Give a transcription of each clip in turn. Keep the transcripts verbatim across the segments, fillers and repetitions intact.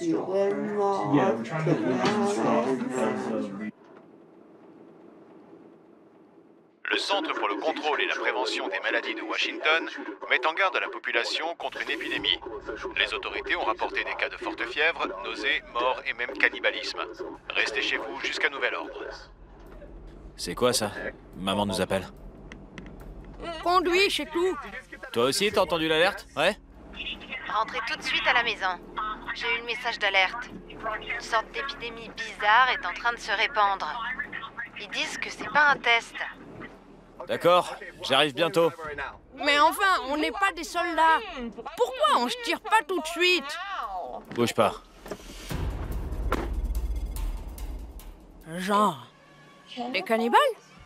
Le Centre pour le contrôle et la prévention des maladies de Washington met en garde la population contre une épidémie. Les autorités ont rapporté des cas de forte fièvre, nausées, morts et même cannibalisme. Restez chez vous jusqu'à nouvel ordre. C'est quoi ça? Maman nous appelle. Conduis, c'est tout. Toi aussi, t'as entendu l'alerte? Ouais? Rentrez tout de suite à la maison. J'ai eu le message d'alerte. Une sorte d'épidémie bizarre est en train de se répandre. Ils disent que c'est pas un test. D'accord, j'arrive bientôt. Mais enfin, on n'est pas des soldats. Pourquoi on se tire pas tout de suite? Bouge pas. Genre, des cannibales?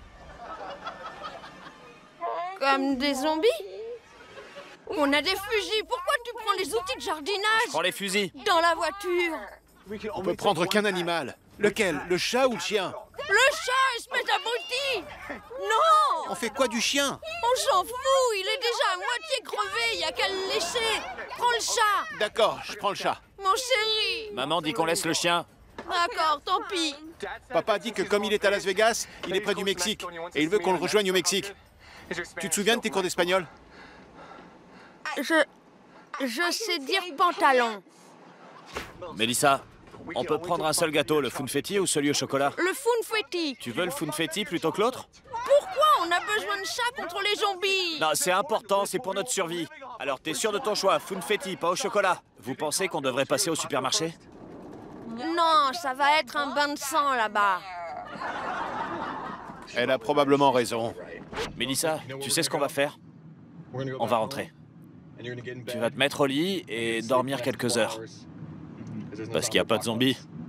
Comme des zombies? On a des fusils, pourquoi tu prends les outils de jardinage? Je prends les fusils. Dans la voiture. On peut prendre qu'un animal. Lequel? Le chat ou le chien? Le chat, espèce d'abruti! Non! On fait quoi du chien? On s'en fout, il est déjà à moitié crevé, y a qu'à le laisser. Prends le chat. D'accord, je prends le chat. Mon chéri. Maman dit qu'on laisse le chien. D'accord, tant pis. Papa dit que comme il est à Las Vegas, il est près du Mexique. Et il veut qu'on le rejoigne au Mexique. Tu te souviens de tes cours d'espagnol? Je... Je sais dire pantalon. Mélissa, on peut prendre un seul gâteau, le funfetti ou celui au chocolat? Le funfetti. Tu veux le funfetti plutôt que l'autre? Pourquoi on a besoin de ça contre les zombies? Non, c'est important, c'est pour notre survie. Alors, t'es sûr de ton choix, funfetti, pas au chocolat? Vous pensez qu'on devrait passer au supermarché? Non, ça va être un bain de sang là-bas. Elle a probablement raison. Mélissa, tu sais ce qu'on va faire? On va rentrer. Tu vas te mettre au lit et dormir quelques heures. Parce qu'il n'y a pas de zombies.